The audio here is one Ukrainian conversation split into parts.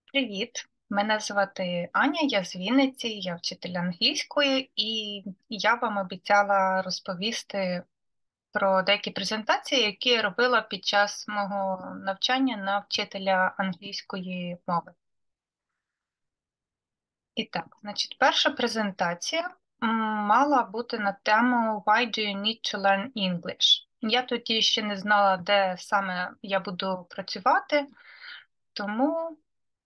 Привіт, мене звати Аня, я з Вінниці, я вчитель англійської, і я вам обіцяла розповісти про деякі презентації, які я робила під час мого навчання на вчителя англійської мови. І так, значить, перша презентація мала бути на тему Why do you need to learn English? Я тоді ще не знала, де саме я буду працювати, тому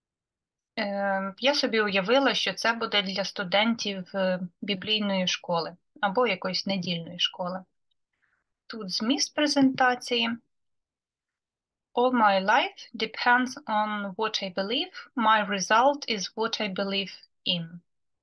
я собі уявила, що це буде для студентів біблійної школи або якоїсь недільної школи. Тут зміст презентації. All my life depends on what I believe. My result is what I believe in.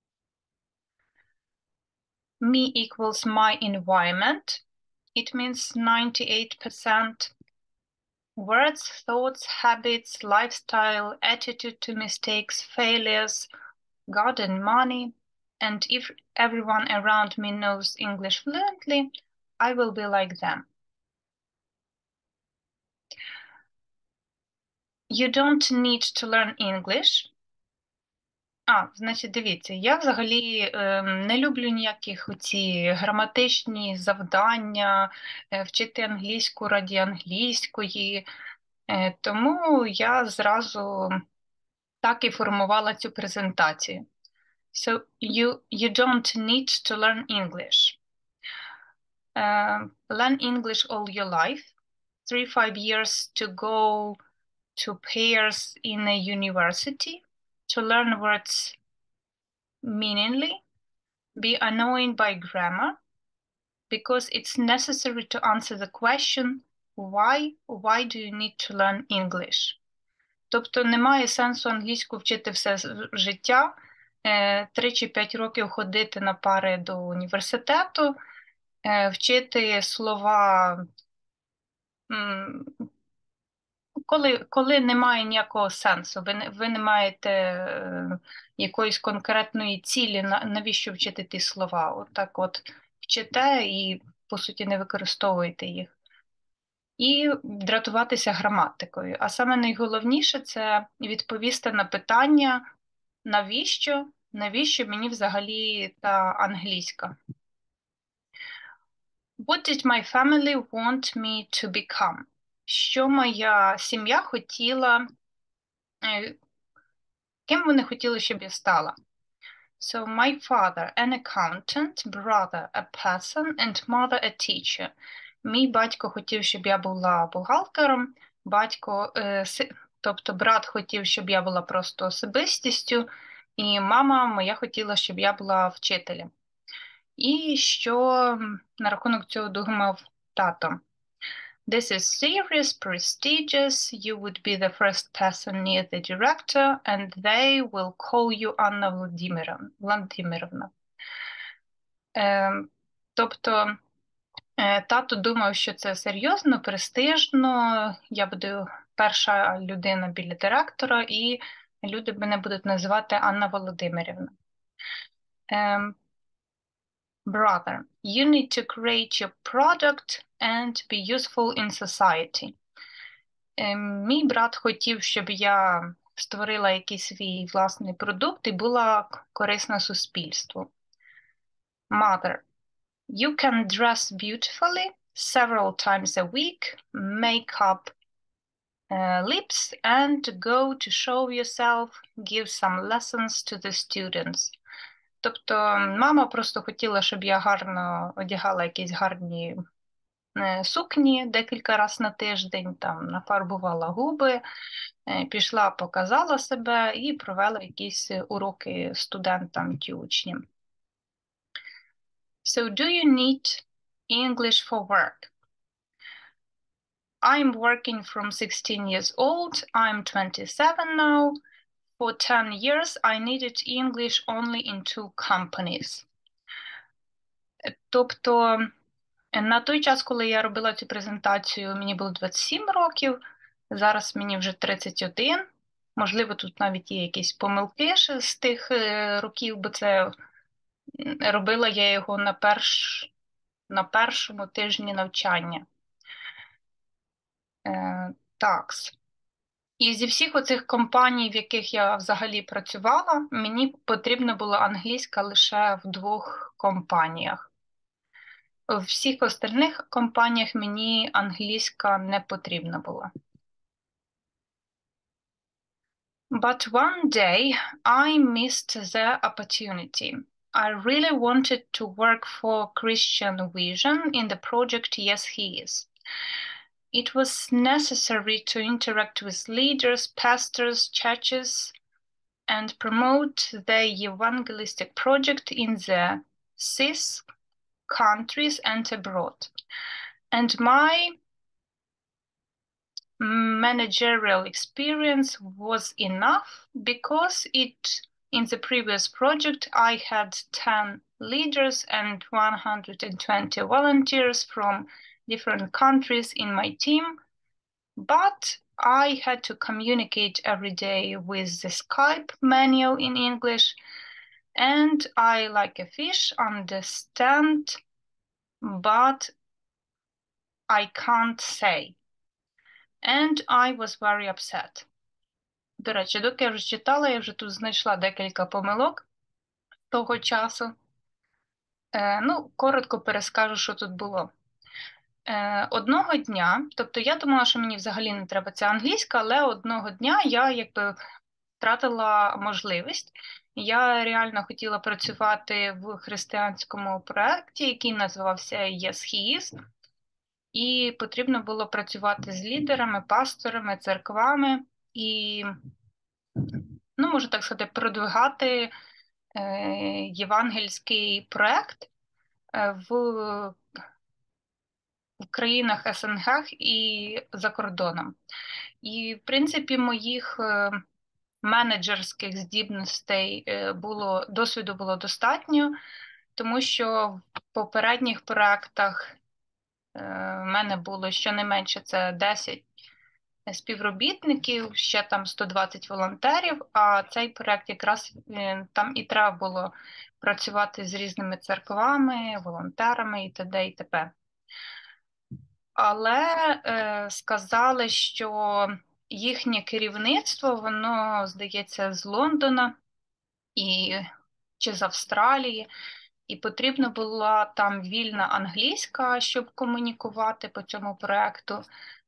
Me equals my environment. It means 98%. Words, thoughts, habits, lifestyle, attitude to mistakes, failures, God and money, and if everyone around me knows English fluently, I will be like them. You don't need to learn English. Значить, дивіться, я взагалі не люблю ніяких оці граматичні завдання, вчити англійську раді англійської, тому я зразу так і формувала цю презентацію. So you don't need to learn English. Learn English all your life. 3-5 years to go to pairs in a university, to learn words meaningly, be annoyed by grammar, because it's necessary to answer the question, why do you need to learn English? Тобто немає сенсу англійську вчити все життя, 3 чи 5 років ходити на пари до університету, вчити слова, коли немає ніякого сенсу, ви не маєте якоїсь конкретної цілі, навіщо вчити ті слова. Отак от вчите і, по суті, не використовуєте їх. І дратуватися граматикою. А саме найголовніше – це відповісти на питання, навіщо мені взагалі та англійська. What did my family want me to become? Що моя сім'я хотіла, ким вони хотіли, щоб я стала? So my father an accountant, brother a person and mother a teacher. Мій батько хотів, щоб я була бухгалтером, тобто брат хотів, щоб я була просто особистістю, і мама моя хотіла, щоб я була вчителем. І що на рахунок цього думав тато? This is serious, prestigious. You would be the first person near the director, and they will call you Anna Владимировна. Тобто тато думав, що це серйозно, престижно, я буду перша людина біля директора, і люди мене будуть називати Анна Володимирівна. Brother, you need to create your product and be useful in society. Мій брат хотів, щоб я створила якийсь свій власний продукт і була корисна суспільству. Mother, you can dress beautifully several times a week, make up lips and go to show yourself, give some lessons to the students. Тобто мама просто хотіла, щоб я гарно одягала якісь гарні сукні декілька разів на тиждень, там нафарбувала губи, пішла, показала себе і провела якісь уроки студентам чи учням. So do you need English for work? I'm working from 16 years old. I'm 27 now. For 10 years, I needed English only in 2 companies. Тобто, на той час, коли я робила цю презентацію, мені було 27 років, зараз мені вже 31. Можливо, тут навіть є якісь помилки ще з тих років, бо це робила я його на першому тижні навчання. Так. І зі всіх оцих компаній, в яких я взагалі працювала, мені потрібна була англійська лише в 2 компаніях. В всіх остальних компаніях мені англійська не потрібна була. But one day I missed the opportunity. I really wanted to work for Christian Vision in the project Yes He Is. It was necessary to interact with leaders, pastors, churches, and promote the evangelistic project in the CIS countries and abroad. And my managerial experience was enough because in the previous project I had 10 leaders and 120 volunteers from different countries in my team, but I had to communicate every day with the Skype menu in English, and I, like a fish, understand, but I can't say. And I was very upset. До речі, доки я вже читала, я вже тут знайшла декілька помилок того часу. Коротко перескажу, що тут було. Одного дня, тобто я думала, що мені взагалі не треба ця англійська, але одного дня я втратила можливість. Я реально хотіла працювати в християнському проєкті, який називався Yes He Is. І потрібно було працювати з лідерами, пасторами, церквами і, можна так сказати, продвигати євангельський проєкт в країнах СНГ і за кордоном. І, в принципі, моїх менеджерських здібностей досвіду було достатньо, тому що в попередніх проєктах в мене було щонайменше це 10 співробітників, ще там 120 волонтерів, а цей проєкт якраз там і треба було працювати з різними церквами, волонтерами і т.д. і т.п. Але сказали, що їхнє керівництво, воно, здається, з Лондона чи з Австралії, і потрібна була там вільна англійська, щоб комунікувати по цьому проєкту.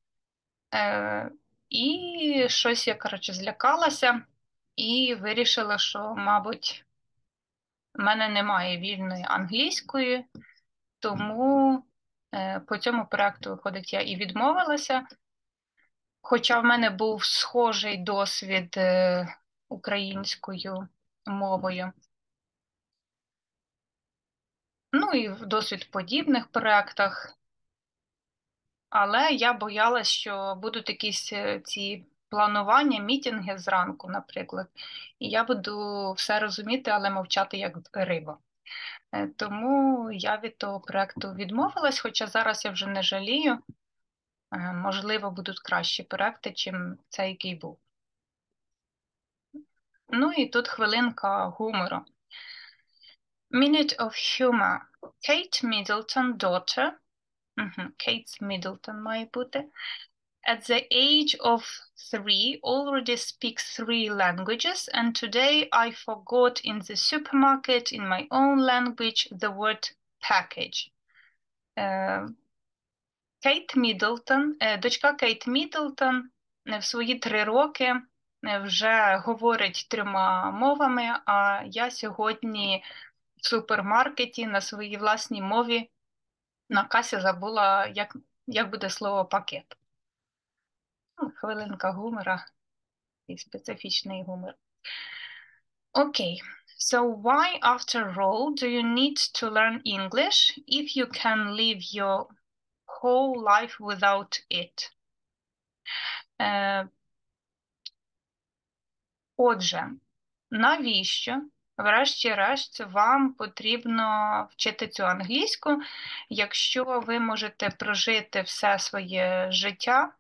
І щось я, злякалася і вирішила, що, мабуть, в мене немає вільної англійської, тому по цьому проєкту, виходить, я і відмовилася. Хоча в мене був схожий досвід українською мовою. І досвід в подібних проєктах. Але я боялась, що будуть якісь ці планування, мітинги зранку, наприклад. І я буду все розуміти, але мовчати як риба. Тому я від того проєкту відмовилась, хоча зараз я вже не жалію. Можливо, будуть кращі проекти, чим цей, який був. І тут хвилинка гумору. Minute of humor. Kate Middleton, daughter. Kate Middleton має бути. At the age of 3, already speaks 3 languages, and today I forgot in the supermarket in my own language the word package. Кейт Міддлтон, дочка Кейт Міддлтон в свої 3 роки вже говорить 3 мовами, а я сьогодні в супермаркеті на своїй власній мові на касі забула, як буде слово пакет. Хвилинка гумора і специфічний гумор. Окей. So why, after all, do you need to learn English if you can live your whole life without it? Отже, навіщо, врешті-решт, вам потрібно вчити цю англійську, якщо ви можете прожити все своє життя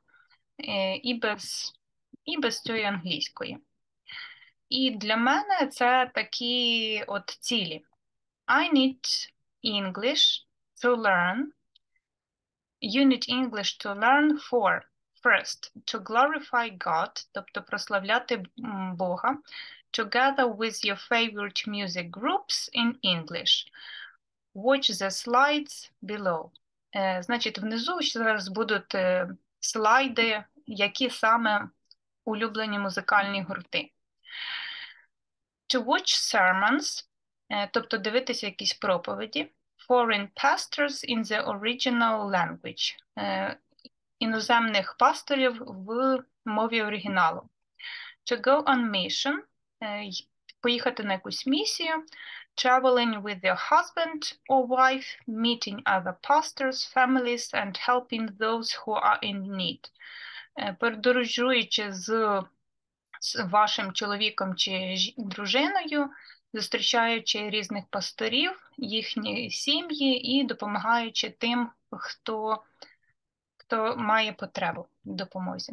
і без цієї англійської? І для мене це такі от цілі. I need English to learn. You need English to learn for First, to glorify God, тобто прославляти Бога, together with your favorite music groups in English. Watch the slides below. Значить, внизу зараз будуть слайди, які саме улюблені музикальні гурти. To watch sermons, тобто дивитися якісь проповіді, foreign pastors in the original language, іноземних пасторів в мові оригіналу. To go on mission, поїхати на якусь місію, traveling with your husband or wife, meeting other pastors, families and helping those who are in need. Подорожуючи з вашим чоловіком чи дружиною, зустрічаючи різних пасторів, їхні сім'ї і допомагаючи тим, хто має потребу в допомозі.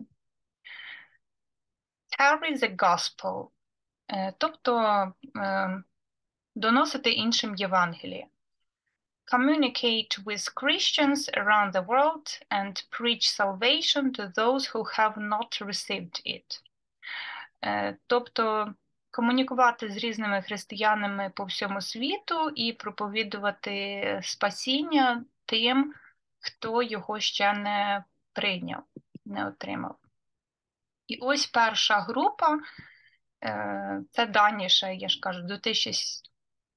Carry the gospel, тобто доносити іншим Євангеліє. Communicate with Christians around the world and preach salvation to those who have not received it. Тобто комунікувати з різними християнами по всьому світу і проповідувати спасіння тим, хто його ще не прийняв, не отримав. І ось перша група, це дані ще, я ж кажу, 2000,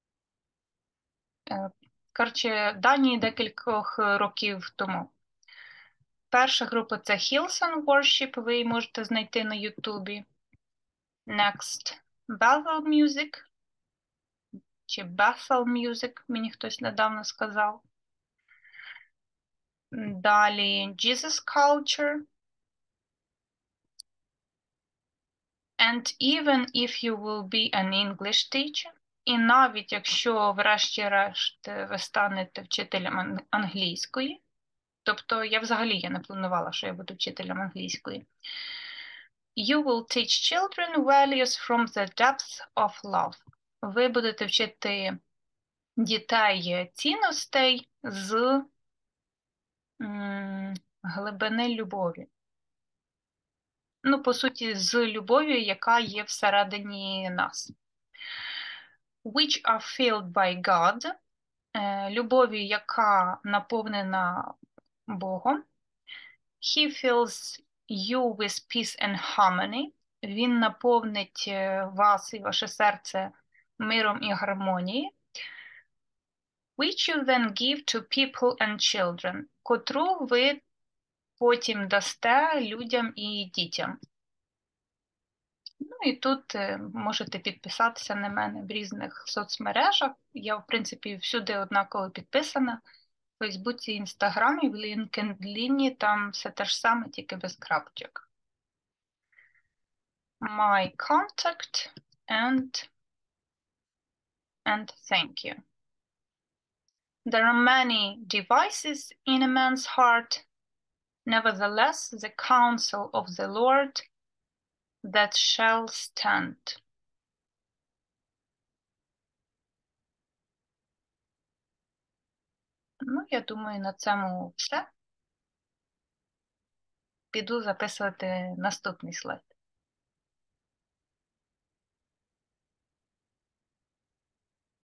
коротше, дані декількох років тому. Перша група – це Hillsong Worship, ви її можете знайти на Ютубі. Next, Bethel Music, чи Bethel Music, мені хтось недавно сказав. Далі Jesus Culture. And even if you will be an English teacher, і навіть якщо врешті-решт ви станете вчителем англійської, тобто я не планувала, що я буду вчителем англійської, you will teach children values from the depths of love. Ви будете вчити дітей цінностей з глибини любові. Ну, по суті, з любов'ю, яка є всередині нас. Which are filled by God, любов'ю, яка наповнена Богом. He fills you with peace and harmony. Він наповнить вас і ваше серце миром і гармонією. Which you then give to people and children, котру ви потім дасте людям і дітям. Ну і тут можете підписатися на мене в різних соцмережах. Я, в принципі, всюди однаково підписана. В Фейсбуці, Інстаграмі, в LinkedIn, там все те ж саме, тільки без крапочок. My contact and thank you. There are many devices in a man's heart. Nevertheless, the counsel of the Lord that shall stand. Ну, я думаю, на цьому все. Піду записувати наступний слайд.